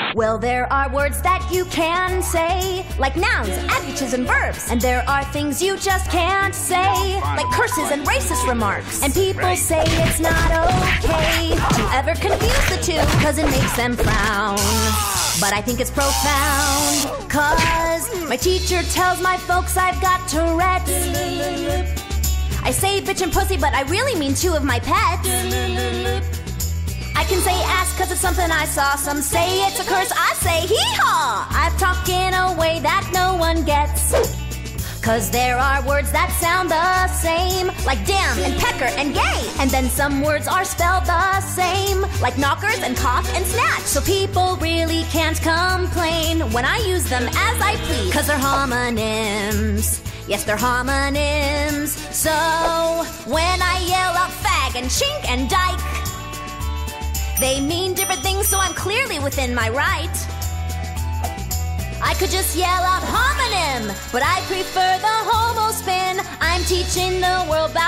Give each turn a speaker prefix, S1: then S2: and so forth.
S1: Well, there are words that you can say, like nouns, adjectives, and verbs. And there are things you just can't say, like curses and racist remarks. And people say it's not okay to ever confuse the two, cause it makes them frown. But I think it's profound, cause my teacher tells my folks I've got Tourette's. I say bitch and pussy, but I really mean two of my pets. I can say ass cause it's something I saw. Some say it's a curse, I say hee-haw. I've talked in a way that no one gets, cause there are words that sound the same, like damn and pecker and gay. And then some words are spelled the same, like knockers and cough and snatch. So people really can't complain when I use them as I please, cause they're homonyms. Yes, they're homonyms. So when I yell out fag and chink and dyke, they mean different things, so I'm clearly within my right. I could just yell out homonym, but I prefer the homo spin. I'm teaching the world about